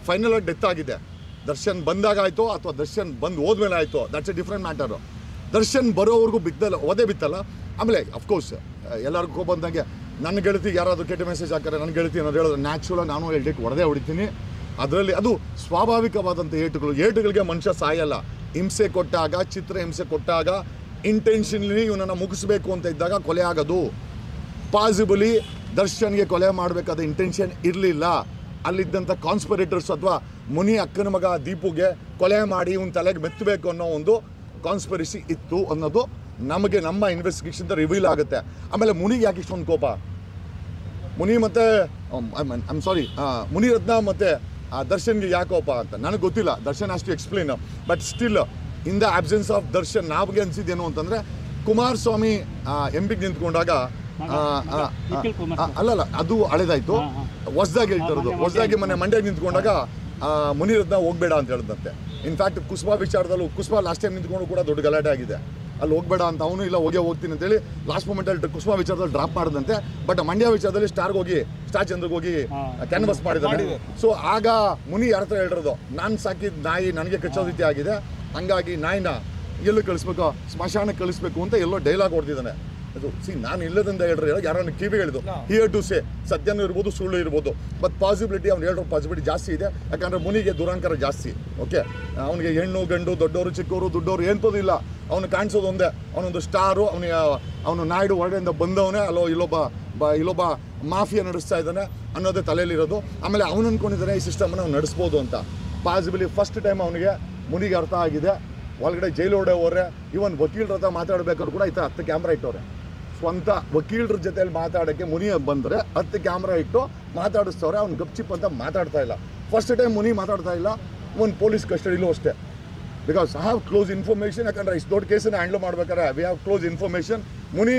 Final death ಆಗಿದೆ. ದರ್ಶನ್ ಬಂದಾಗ ಆಯಿತು ಅಥವಾ ದರ್ಶನ್ ಬಂದು ಹೋದ್ಮೇಲೆ ಆಯಿತು, that's a different matter. Darshan ಬರೋವರೆಗೂ ಬಿದ್ದಲ್ಲ, ಓದೇ ಬಿತ್ತಲ್ಲ. ಆಮೇಲೆ ಅಫ್ಕೋರ್ಸ್ ಎಲ್ಲರಿಗೂ ಬಂದಂಗೆ ನನ್ನ ಗೆಳತಿಗೆ ಯಾರಾದರೂ ಕೆಟ್ಟ ಮೆಸೇಜ್ ಹಾಕಿದ್ರೆ ನನ್ನ ಗೆಳತಿ ಏನಾದ್ರು ಹೇಳಿದ್ರೆ ನ್ಯಾಚುರಲ್ ನಾನು ಹೇಳ್ಲಿಕ್ಕೆ ಹೊಡಿತೀನಿ. ಅದರಲ್ಲಿ ಅದು ಸ್ವಾಭಾವಿಕವಾದಂಥ ಏಟುಗಳಿಗೆ ಮನುಷ್ಯ ಸಾಯಲ್ಲ. ಹಿಂಸೆ ಕೊಟ್ಟಾಗ, ಚಿತ್ರ ಹಿಂಸೆ ಕೊಟ್ಟಾಗ, ಇಂಟೆನ್ಷನ್ಲಿ ಇವನನ್ನು ಮುಗಿಸ್ಬೇಕು ಅಂತ ಇದ್ದಾಗ ಕೊಲೆ ಆಗೋದು. ಪಾಸಿಬಲಿ ದರ್ಶನ್ಗೆ ಕೊಲೆ ಮಾಡಬೇಕಾದ ಇಂಟೆನ್ಷನ್ ಇರಲಿಲ್ಲ. ಅಲ್ಲಿದ್ದಂಥ ಕಾನ್ಸ್ಪಿರೇಟರ್ಸ್ ಅಥವಾ ಮುನಿ ಅಕ್ಕನ ಮಗ ದೀಪುಗೆ ಕೊಲೆ ಮಾಡಿ ಇವನ ತಲೆಗೆ ಮೆತ್ತಬೇಕು ಅನ್ನೋ ಒಂದು ಕಾನ್ಸ್ಪಿರಸಿ ಇತ್ತು ಅನ್ನೋದು ನಮಗೆ ನಮ್ಮ ಇನ್ವೆಸ್ಟಿಗೇಷನ್ ರಿವೀಲ್ ಆಗುತ್ತೆ. ಆಮೇಲೆ ಮುನಿಗೆ ಯಾಕೆ ಇಷ್ಟೊಂದು ಕೋಪ? ಮುನಿ ಮತ್ತು ಮುನಿರತ್ನ ಮತ್ತು ದರ್ಶನ್ಗೆ ಯಾಕೆ ಕೋಪ ಅಂತ ನನಗೆ ಗೊತ್ತಿಲ್ಲ. Darshan has to explain. But still in the absence of Darshan ನಮಗೆ ಅನಿಸಿದ್ದೇನು ಅಂತಂದರೆ, ಕುಮಾರಸ್ವಾಮಿ ಎಂಪಿಗೆ ನಿಂತ್ಕೊಂಡಾಗ ಅಲ್ಲಲ್ಲ ಅದು ಹಳೆದಾಯಿತು, ಹೊಸದಾಗಿ ಹೇಳ್ತಿರೋದು. ಹೊಸದಾಗಿ ಮಂಡ್ಯಕ್ಕೆ ನಿಂತ್ಕೊಂಡಾಗ ಮುನಿರತ್ನ ಹೋಗಬೇಡ ಅಂತ ಹೇಳಿದಂತೆ. ಇನ್ಫ್ಯಾಕ್ಟ್ ಕುಸ್ಬಾ ವಿಚಾರದಲ್ಲೂ ಕುಸ್ಬಾ ಲಾಸ್ಟ್ ಟೈಮ್ ನಿಂತ್ಕೊಂಡು ಕೂಡ ದೊಡ್ಡ ಗಲಾಟೆ ಆಗಿದೆ. ಅಲ್ಲಿ ಹೋಗಬೇಡ ಅಂತ ಅವನು ಇಲ್ಲ ಹೋಗ್ತೀನಿ ಅಂತೇಳಿ ಲಾಸ್ಟ್ ಮೂಮೆಂಟಲ್ಲಿ ಕುಸ್ಬಾ ವಿಚಾರದಲ್ಲಿ ಡ್ರಾಪ್ ಮಾಡಿದಂತೆ. ಬಟ್ ಮಂಡ್ಯ ವಿಚಾರದಲ್ಲಿ ಸ್ಟಾರ್ ಚಂದ್ರಿಗೆ ಹೋಗಿ ಕ್ಯಾನ್ವಸ್ ಮಾಡಿದ್ದಾನೆ. ಸೊ ಆಗ ಮುನಿ ಯಾರ ಹತ್ರ ಹೇಳಿರೋದು, ನಾನು ಸಾಕಿದ ನಾಯಿ ನನಗೆ ಕಚ್ಚೋ ರೀತಿ ಆಗಿದೆ, ಹಂಗಾಗಿ ನಾಯಿನ ಎಲ್ಲೂ ಕಳಿಸ್ಬೇಕು, ಸ್ಮಶಾನಕ್ಕೆ ಕಳಿಸ್ಬೇಕು ಅಂತ ಎಲ್ಲೋ ಡೈಲಾಗ್ ಹೊಡೆದಿದ್ದಾನೆ. ಅದು ನಾನು ಇಲ್ಲದಿಂದ ಹೇಳ್ರಿ, ಯಾರನ್ನು ಕಿವಿ ಹೇಳಿದ್ದು ಹಿಯರ್ ಟು ಸೇ, ಸತ್ಯನೂ ಇರ್ಬೋದು ಸುಳ್ಳು ಇರ್ಬೋದು. ಬಟ್ ಪಾಸಿಬಿಲಿಟಿ ಅವ್ನು ಹೇಳೋ ಪಾಸಿಬಿಲಿಟಿ ಜಾಸ್ತಿ ಇದೆ. ಯಾಕಂದರೆ ಮುನಿಗೆ ದುರಂಕಾರ ಜಾಸ್ತಿ. ಓಕೆ, ಅವನಿಗೆ ಹೆಣ್ಣು ಗಂಡು ದೊಡ್ಡವರು ಚಿಕ್ಕವರು ದುಡ್ಡವರು ಏನೋದು ಇಲ್ಲ. ಅವನು ಕಾಣಿಸೋದು ಒಂದೇ, ಅವನೊಂದು ಸ್ಟಾರು. ಅವನು ನಾಯ್ಡು ಹೊರಡೆಯಿಂದ ಬಂದವನೇ ಇಲ್ಲೊಬ್ಬ ಮಾಫಿಯಾ ನಡೆಸ್ತಾ ಇದ್ದಾನೆ ಅನ್ನೋದೇ ತಲೆಯಲ್ಲಿರೋದು. ಆಮೇಲೆ ಅವನು ಅಂದ್ಕೊಂಡಿದ್ದಾನೆ ಈ ಸಿಸ್ಟಮನ್ನು ಅವ್ನು ನಡೆಸ್ಬೋದು ಅಂತ. ಪಾಸಿಬಿಲಿ ಫಸ್ಟ್ ಟೈಮ್ ಮುನಿಗೆ ಅರ್ಥ ಆಗಿದೆ. ಒಳಗಡೆ ಜೈಲೊಡೆ ಹೋದ್ರೆ ಇವನ್ ವಕೀಲರ ಹತ್ರ ಮಾತಾಡಬೇಕಾದ್ರು ಕೂಡ ಈ ಥರ 10 ಕ್ಯಾಮ್ರಾ ಇಟ್ಟವ್ರೆ. ಸ್ವಂತ ವಕೀಲರ ಜೊತೆಯಲ್ಲಿ ಮಾತಾಡೋಕ್ಕೆ ಮುನಿ ಬಂದರೆ 10 ಕ್ಯಾಮ್ರಾ ಇಟ್ಟು ಮಾತಾಡಿಸ್ತವ್ರೆ. ಅವ್ನು ಗಪ್ಚಿಪ್ ಅಂತ ಮಾತಾಡ್ತಾ ಇಲ್ಲ. ಫಸ್ಟ್ ಟೈಮ್ ಮುನಿ ಮಾತಾಡ್ತಾ ಇಲ್ಲ. ಒಂದು ಪೊಲೀಸ್ ಕಸ್ಟಡಿಲೂ ಅಷ್ಟೇ. Because I have close information. ಯಾಕಂದರೆ ಇಷ್ಟು ದೊಡ್ಡ ಕೇಸನ್ನು ಹ್ಯಾಂಡಲ್ ಮಾಡ್ಬೇಕಾದ್ರೆ we have close information. Muni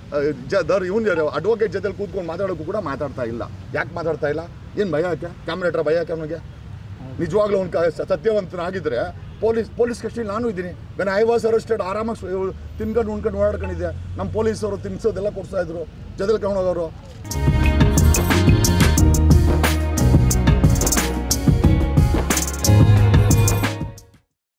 ಇವನು ಅಡ್ವೊಕೇಟ್ ಜೊತೆಲಿ ಕೂತ್ಕೊಂಡು ಮಾತಾಡೋಕ್ಕೂ ಕೂಡ ಮಾತಾಡ್ತಾ ಇಲ್ಲ. ಯಾಕೆ ಮಾತಾಡ್ತಾ ಇಲ್ಲ? ಏನು ಭಯ ಯಾಕೆ? ಕ್ಯಾಮ್ರಾ ಇಟ್ಟರೆ ಭಯ ಯಾಕೆ ಅವನಿಗೆ? ನಿಜವಾಗ್ಲೂ ಅವ್ನು ಸತ್ಯವಂತನಾಗಿದ್ದರೆ ಪೊಲೀಸ್ ಕಸ್ಟಡಿಯಲ್ಲಿ ನಾನು ಇದ್ದೀನಿ. ವೆನ್ ಐ ವಾಸ್ ಅರೆಸ್ಟೆಡ್ ಆರಾಮಾಗಿ ತಿನ್ಕೊಂಡು ಉಣ್ಕೊಂಡು ಓಡಾಡ್ಕೊಂಡಿದ್ದೆ. ನಮ್ಮ ಪೊಲೀಸವರು ತಿನ್ಸೋದೆಲ್ಲ ಕೊಡ್ತಾಯಿದ್ರು, ಜೊತೆಲಿ ಕರ್ಕೊಂಡೋಗೋರು.